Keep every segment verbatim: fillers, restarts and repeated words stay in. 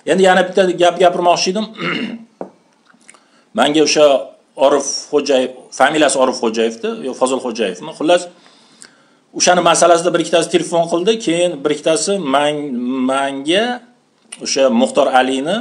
Endi yana bitta gap gapirmoqchi edim. Menga o'sha Orif Xo'jayev, familiyasi Orif Xo'jayevdi, yo Fozil Xo'jayevmi? Xullas, o'shani masalasida bir ikkitasi telefon qildi, keyin bir ikkitasi menga o'sha Muxtor Alini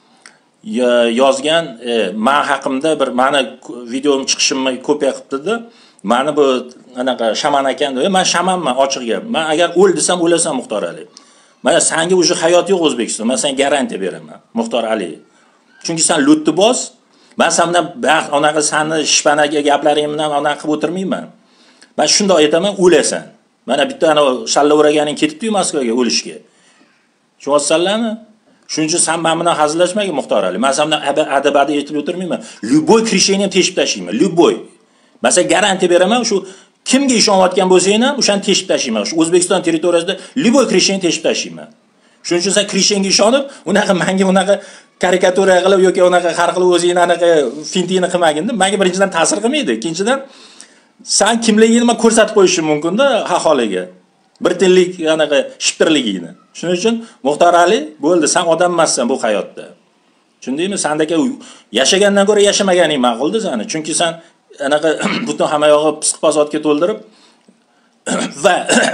yozgan e, men haqimda bir meni videom chiqishimni kopiya qilibdi. Meni bu anaqa shaman ekan deb, men shamanman, ochiq gap. Men agar o'l desam o'lasan Muxtor Ali. Mana senga o'sha hayot yo'q O'zbekiston. Men senga garantiya beraman, Muxtor Ali. Chunki sen luttiboz. Men sendan baxt anaqa seni shpanaga gaplaring bilan anaqa qilib o'tirmayman. Men shunday aytaman, o'lasan. Mana bitta ana shallavuraganing ketibdi-yu Moskvaga o'lishga. Tushunasizlarmi? Shuning uchun sen men bilan hazillashmagin Muxtor Ali. Men sendan adabada aytib o'tirmayman. Любой krisheniya teshib tashlayman. Любой. Men senga garantiya beraman, shu kimga ishonayotgan bo'lsang ham o'shani teshib tashlayman. Shu O'zbekiston territoriyasida любой krisheniya teshib tashlayman. Shuning uchun sen krishenga ishonib, unaqa menga unaqa karikatura qilib yoki unaqa har qilib o'zingni anaqa fintini qilmagin-da. Menga birinchidan ta'sir qilmaydi. Ikkinchidan sen kimligingni ko'rsatib qo'yishim mumkin-da aholiga. Bir tillik anaqa shiptirligingni. Shuning uchun Muxtor Ali, bo'ldi, sen odam emassan bu hayotda. Tushundingmi? Sendagi yashagandan ko'ra yashamaganing ma'qulda seni. Chunki sen anaqa butun hamma yog'i psixopatga to'ldirib va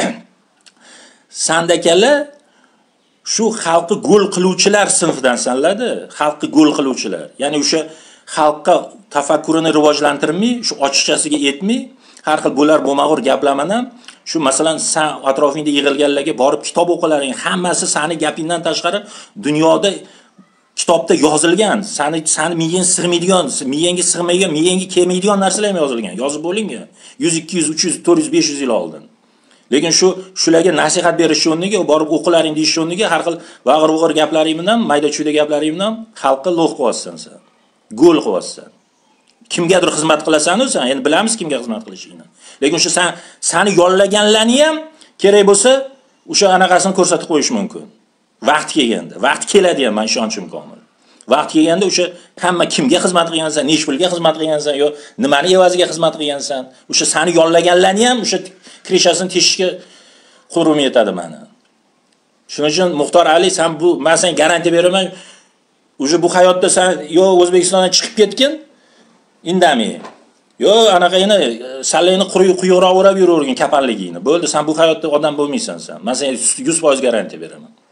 sendakalar shu xalqni gol qiluvchilar sinfidan sanladi. Xalqni gol qiluvchilar. Ya'ni o'sha xalqqa tafakkurini rivojlantirmay, shu ochiqchasiga yetmay, har xil bo'lar bo'lmag'ur gaplarman ham shu masalan sen atrofingda yig'ilganlarga borib kitob o'qilaring, hammasi seni gapingdan tashqari dunyoda kitobda yozilgan, seni seni miyang sig'maydigan, miyangga sig'maydigan, miyangga kelmaydigan narsalar ham yozilgan, yozib bo'lingan. yuz, ikki yuz, uch yuz, to'rt yuz, besh yuz yil oldin. Lekin shu shularga nasihat berish o'rniga, borib o'qilaring deyish o'rniga har xil vag'ir-vug'ir gaplaring bilan, mayda-chuyda gaplaring bilan xalqqa lo'q qilyapsan sen. Gol qilyapsan. Kimgadir xizmat qilasan-ku sen, endi bilamiz kimga xizmat qilishingni. Lekin o'sha sen seni yollaganlarni ham kerak bo'lsa, o'sha anaqasini ko'rsatib qo'yish mumkin. Vaqt kelganda, vaqt keladi ham, men ishonchim komil. Vaqt kelganda o'sha hamma kimga xizmat qilgansan, nech pulga xizmat qilgansan yo nimani evaziga xizmat qilgansan, o'sha seni yollaganlarni ham o'sha krishasini teshishga qurum yetadi meni. Shuning uchun Muxtor Ali, sen bu men senga garantiya beraman, o'sha bu hayotda sen yo O'zbekistondan chiqib ketgin, indamay. Yo anaqa yana sallayni quyuqroq o'rab yuravergin kapalligingni. Bo'ldi, sen bu hayotda odam bo'lmaysan sen. Men senga yuz foiz garantiya beraman.